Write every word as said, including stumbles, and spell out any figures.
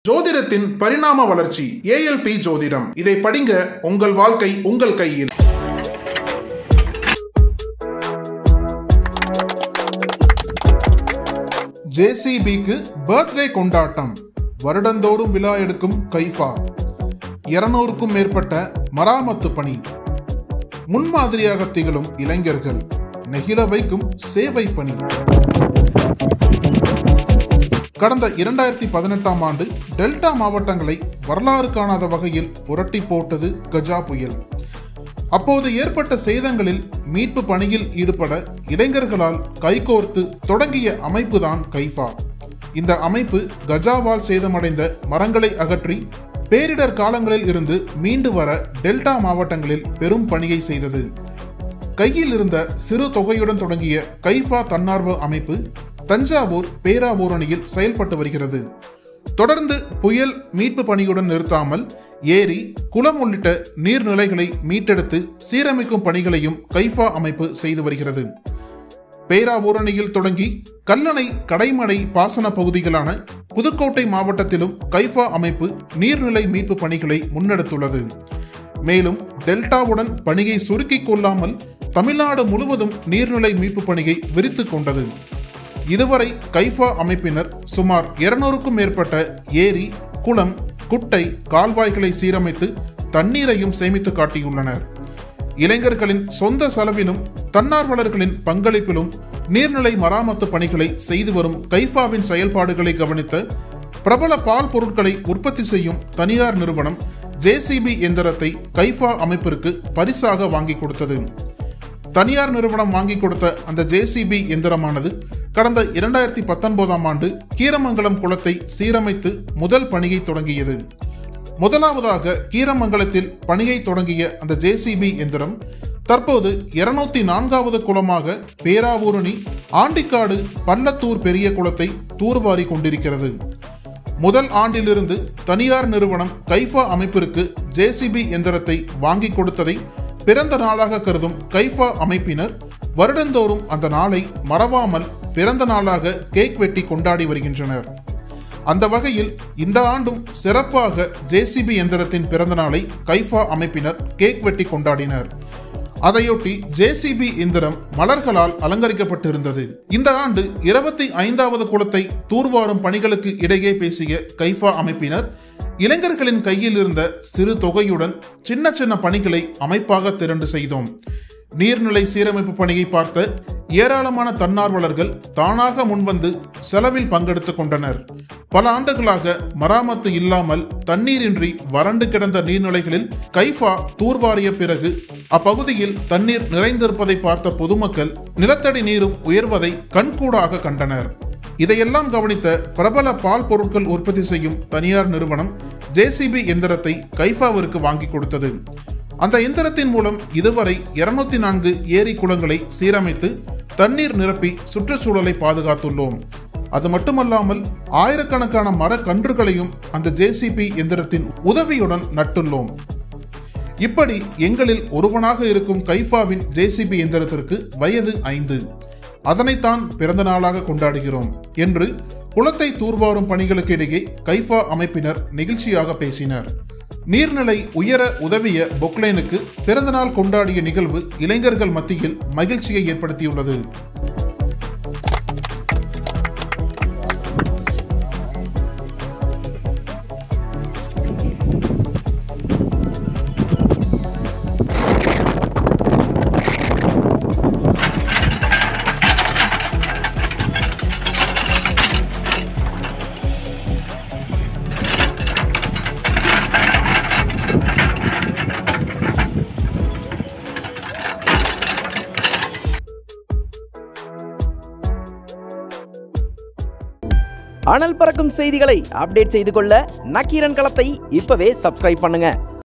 ஜோதிடத்தின் பரிணாம வளர்ச்சி A L B ஜோதிடம். இதை படிங்க, உங்கள் வாழ்க்கை உங்கள் கையில். ஜே சி பிக்கு பர்த்டே கொண்டாட்டம். வருடந்தோறும் விழா எடுக்கும் கைஃபா. இருநூறுக்கும் மேற்பட்ட மராமத்து பணி. முன்மாதிரியாக திகழும் இளைஞர்கள். நெகிழ வைக்கும் சேவை பணி. கடந்த இரண்டாயிரத்தி பதினெட்டாம் ஆண்டு டெல்டா மாவட்டங்களை வரலாறு காணாத வகையில் புரட்டி போட்டது கஜா புயல். அப்போது ஏற்பட்ட சேதங்களில் மீட்பு பணியில் ஈடுபட இளைஞர்களால் கைகோர்த்து தொடங்கிய அமைப்புதான் கைஃபா. இந்த அமைப்பு கஜாவால் சேதமடைந்த மரங்களை அகற்றி பேரிடர் காலங்களில் இருந்து மீண்டு வர டெல்டா மாவட்டங்களில் பெரும் பணியை செய்தது. கையில் இருந்த சிறு தொகையுடன் தொடங்கிய கைஃபா தன்னார்வ அமைப்பு தஞ்சாவூர் பேராவூரணியில் செயல்பட்டு வருகிறது. தொடர்ந்து புயல் மீட்பு பணியுடன் நிறுத்தாமல் ஏரி, குளம் உள்ளிட்ட நீர்நிலைகளை மீட்டெடுத்து சீரமைக்கும் பணிகளையும் கைஃபா அமைப்பு செய்து வருகிறது. பேராவூரணியில் தொடங்கி கல்லணை, கடைமடை பாசன பகுதிகளான புதுக்கோட்டை மாவட்டத்திலும் கைஃபா அமைப்பு நீர்நிலை மீட்பு பணிகளை முன்னெடுத்துள்ளது. மேலும் டெல்டாவுடன் பணியை சுருக்கிக் கொள்ளாமல் தமிழ்நாடு முழுவதும் நீர்நிலை மீட்பு பணியை விரித்து கொண்டது. இதுவரை கைஃபா அமைப்பினர் சுமார் இருநூறுக்கும் மேற்பட்ட ஏரி, குளம், குட்டை, கால்வாய்களை சீரமைத்து தண்ணீரையும் சேமித்து காட்டியுள்ளனர். இளைஞர்களின் சொந்த செலவிலும் தன்னார்வலர்களின் பங்களிப்பிலும் நீர்நிலை மராமத்து பணிகளை செய்து வரும் கைஃபாவின் செயல்பாடுகளை கவனித்த பிரபல பால் பொருட்களை உற்பத்தி செய்யும் தனியார் நிறுவனம் ஜே சி பி எந்திரத்தை கைஃபா அமைப்பிற்கு பரிசாக வாங்கி கொடுத்தது. தனியார் நிறுவனம் வாங்கி கொடுத்த அந்த ஜே சி பி எந்திரமானது கடந்த இரண்டாயிரத்தி பத்தொன்பதாம் ஆண்டு கீரமங்கலம் குளத்தை சீரமைத்து முதல் பணியை தொடங்கியது. முதலாவதாக கீரமங்கலத்தில் பணியை தொடங்கிய அந்த ஜே சி பி எந்திரம் தற்போது இருநூத்தி நான்காவது குளமாக பேராவூரணி, ஆண்டிக்காடு, பள்ளத்தூர் பெரிய குளத்தை தூர்வாரி கொண்டிருக்கிறது. முதல் ஆண்டிலிருந்து தனியார் நிறுவனம் கைஃபா அமைப்பிற்கு ஜே சி பி எந்திரத்தை வாங்கி கொடுத்ததை பிறந்த நாளாக கருதும் கைஃபா அமைப்பினர் வருடந்தோறும் அந்த நாளை மறவாமல் பிறந்த நாளாக கேக் வெட்டி கொண்டாடி வருகின்றனர். அந்த வகையில் இந்த ஆண்டும் சிறப்பாக ஜே சி பி எந்திரத்தின் பிறந்த நாளை கைஃபா அமைப்பினர் கேக் வெட்டி கொண்டாடினர். அதையொட்டி ஜே சி பி எந்திரம் மலர்களால் அலங்கரிக்கப்பட்டிருந்தது. இந்த ஆண்டு இருபத்தி ஐந்தாவது குளத்தை தூர்வாரும் பணிகளுக்கு இடையே பேசிய கைஃபா அமைப்பினர் இளைஞர்களின் கையில் இருந்த சிறு தொகையுடன் சின்ன சின்ன பணிகளை அமைப்பாக திரண்டு செய்தோம். நீர்நிலை சீரமைப்பு பணியை பார்த்த ஏராளமான தன்னார்வலர்கள் தானாக முன்வந்து செலவில் பங்கெடுத்துக் கொண்டனர். பல ஆண்டுகளாக மராமத்து இல்லாமல் தண்ணீரின்றி வறண்டு கிடந்த நீர்நிலைகளில் கைஃபா தூர்வாரிய பிறகு அப்பகுதியில் தண்ணீர் நிறைந்திருப்பதை பார்த்த பொதுமக்கள் நிலத்தடி நீரும் உயர்வதை கண்கூடாக கண்டனர். இதையெல்லாம் கவனித்த பிரபல பால் பொருட்கள் உற்பத்தி செய்யும் தனியார் நிறுவனம் ஜே சி பி எந்திரத்தை கைஃபாவிற்கு வாங்கி கொடுத்தது. அந்த எந்திரத்தின் மூலம் இதுவரை இருநூத்தி நான்கு ஏரி, குளங்களை சீரமைத்து தண்ணீர் நிரப்பி சுற்றுச்சூழலை பாதுகாத்துள்ளோம். அது மட்டுமல்லாமல் ஆயிரக்கணக்கான மர கன்றுகளையும் அந்த ஜே சி பி எந்திரத்தின் உதவியுடன் நட்டுள்ளோம். இப்படி எங்களில் ஒருவனாக இருக்கும் கைஃபாவின் ஜே சி பி எந்திரத்திற்கு வயது ஐந்து. அதனைத்தான் பிறந்த நாளாக கொண்டாடுகிறோம் என்று குளத்தை தூர்வாரும் பணிகளுக்கு இடையே கைஃபா அமைப்பினர் நெகிழ்ச்சியாக பேசினர். நீர்நிலை உயர உதவிய பொக்லைனுக்கு பிறந்தநாள் கொண்டாடிய நிகழ்வு இளைஞர்கள் மத்தியில் மகிழ்ச்சியை ஏற்படுத்தியுள்ளது. அனல் பறக்கும் செய்திகளை அப்டேட் செய்து கொள்ள நக்கீரன் களத்தை இப்பவே சப்ஸ்கிரைப் பண்ணுங்க.